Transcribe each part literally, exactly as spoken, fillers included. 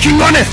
chingones!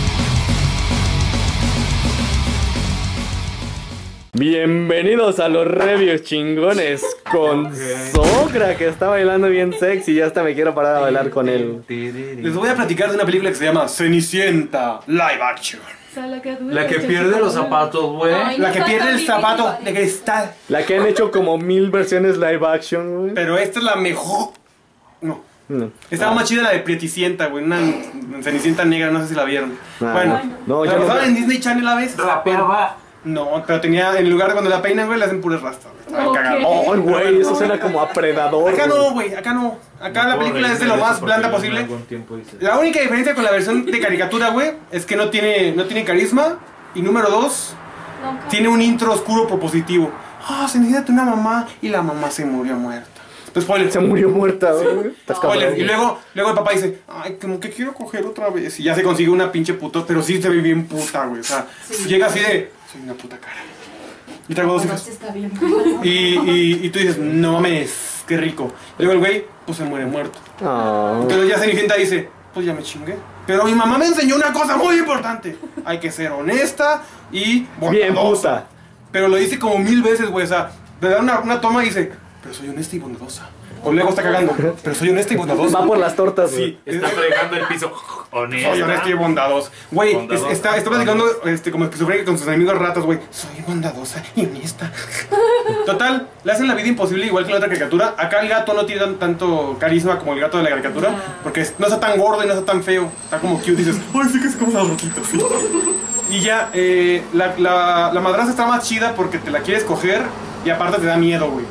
Bienvenidos a los reviews chingones con Socra, que está bailando bien sexy. Ya hasta me quiero parar a bailar con él. Les voy a platicar de una película que se llama Cenicienta Live Action. La que pierde los zapatos, güey. La que pierde el zapato de cristal. La que han hecho como mil versiones live action, güey. Pero esta es la mejor. No. No. Estaba más chida la de Prieticienta, güey. Una Cenicienta negra, no sé si la vieron. Ah, bueno, no, ¿la yo no. pasaban en Disney Channel a veces? Rapeaba. No, pero tenía, en lugar de cuando la peinan, güey, le hacen puras rastas, güey. Estaban Ok. cagados. Oh, güey, eso suena como a Predador. Acá güey. no, güey, acá no. Acá la película es de lo más blanda posible. La única diferencia con la versión de caricatura, güey, es que no tiene, no tiene carisma. Y número dos, tiene un intro oscuro propositivo. Ah, se necesita una mamá y la mamá se murió muerta. Pues spoiler. Se murió muerta, güey. Estás Spoiler. cabrón. Y luego, luego el papá dice, ay, como que quiero coger otra vez. Y ya se consigue una pinche puto, pero sí se ve bien puta, güey. O sea, Sí. llega así de, soy una puta cara. Y traigo dos Bueno, hijas. sí está bien. Y, y, y tú dices, no mames, qué rico. Y luego el güey, pues se muere muerto. Oh. Entonces ya Cenicienta dice, pues ya me chingué. Pero mi mamá me enseñó una cosa muy importante. Hay que ser honesta y Bien bondadosa. puta. Pero lo dice como mil veces, güey. O sea, le da una, una toma y dice, pero soy honesta y bondadosa. O luego está cagando, pero soy honesta y bondadosa. Va por las tortas, güey. Sí, Está fregando el piso. Honesta. soy honesta y bondadosa. Güey, es- Bondadosa. está, está platicando este, como esquizofrénica con sus amigos ratas, güey. Soy bondadosa y honesta. Total, le hacen la vida imposible igual que la otra caricatura. Acá el gato no tiene tan- tanto carisma como el gato de la caricatura. Porque es- no está tan gordo y no está tan feo. Está como cute, dices, ay, sí que se come las roquitas, sí. Y ya, eh, la, la, la madrastra está más chida porque te la quieres coger y aparte te da miedo, güey.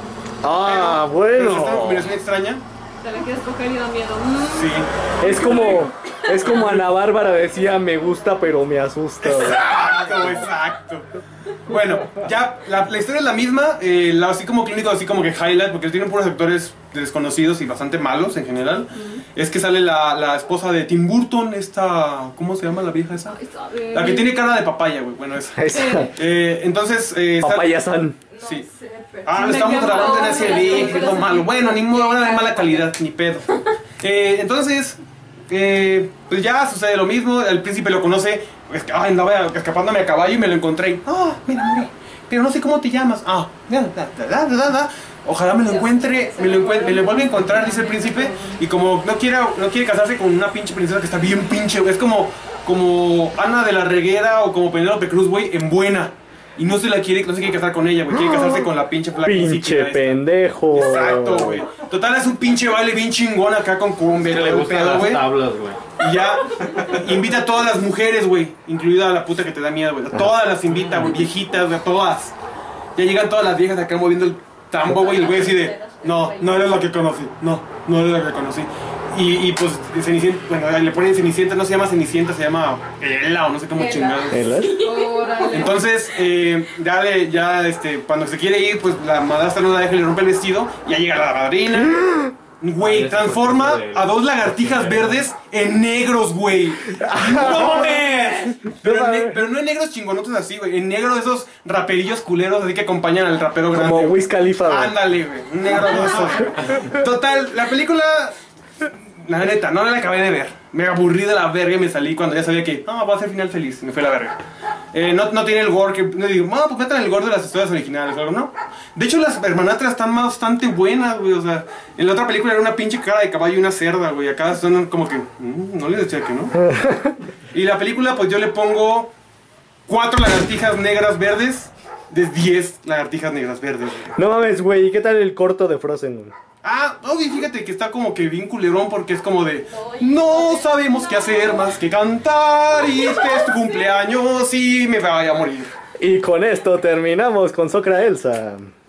Ah, Pero es una bueno. combinación extraña. Te la quieres coger y da miedo. Mm. Sí. Es como, es como Ana Bárbara decía, me gusta pero me asusta, güey. Exacto, exacto. Bueno, ya la, la historia es la misma, eh, la- así como clínico, así como que highlight, porque tienen puros actores desconocidos y bastante malos en general. Es que sale la, la esposa de Tim Burton, esta, ¿cómo se llama la vieja esa? Ay, sabe. La que tiene cara de papaya, güey, bueno esa. Esa. Eh, entonces, eh, sale- Papaya-san. Sí. sé, pero Ah, sí lo me estamos quedo grabando en con S las D, es lo películas malo. así. Bueno, ni modo, ahora de mala calidad, ni pedo. Eh, entonces, eh, pues ya sucede lo mismo. El príncipe lo conoce. Es que, ay, andaba escapándome a caballo y me lo encontré. Ah, me enamoré. Pero no sé cómo te llamas. Ah, da, da, da, da, da, da. Ojalá me lo encuentre, me lo, encuent- me lo vuelva a encontrar, dice el príncipe. Y como no quiere, no quiere casarse con una pinche princesa que está bien pinche, güey. Es como, como Ana de la Reguera o como Penélope Cruz, güey, en buena. Y no se la quiere, no se quiere casar con ella, güey. Quiere casarse con la pinche flaca Pinche insípida esta. pendejo. Exacto, güey. Total, es un pinche baile bien chingón acá con cumbia, Que le todo el gustan pedo, las güey. tablas, güey. Y ya invita a todas las mujeres, güey. Incluida a la puta que te da miedo, güey. A todas las invita, güey. Viejitas, güey. A todas. Ya llegan todas las viejas acá moviendo el tambo, güey. Y el güey así de, no, no eres la que conocí. No, no eres la que conocí. Y, y pues Cenicienta, bueno, le ponen Cenicienta, no se llama Cenicienta, se llama Ela o no sé cómo Ela. chingados. ¿Ela? Órale. Entonces, eh, ya, le- ya este, cuando se quiere ir, pues la madrastra no la deja y le rompe el vestido. Y ya llega la madrina. Güey, transforma a dos lagartijas verdes en negros, güey. ¡No mames! Pero, en ne- pero no en negros chingonotes así, güey. En negro de esos raperillos culeros así que acompañan al rapero grande. Como güey. Wiz Khalifa, güey. Ándale, güey. Un negro de esos. Total, la película. La neta, no la acabé de ver. Me aburrí de la verga y me salí cuando ya sabía que, ah, va a ser final feliz. Me fue la verga. Eh, no, no tiene el gore que. No digo, no, pues metan el gore de las historias originales o algo, ¿no? De hecho, las hermanastras están bastante buenas, güey. O sea, en la otra película era una pinche cara de caballo y una cerda, güey. Acá son como que, mm, no les decía que no. Y la película, pues yo le pongo cuatro lagartijas negras verdes de diez lagartijas negras verdes, güey. No mames, güey. ¿Y qué tal el corto de Frozen, güey? Ah, oye, fíjate que está como que bien culerón porque es como de no sabemos qué hacer más que cantar y este es tu cumpleaños y me vaya a morir. Y con esto terminamos con Socra Elsa.